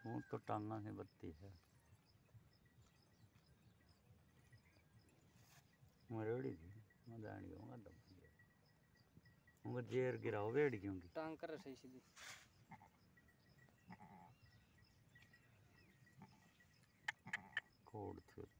वो तो टांगा है बत्ती है मरेड़ी थी मदानी होगा तो उनका जेर गिराओ बेड़ क्योंकि टांग कर सही सीधी कोड थी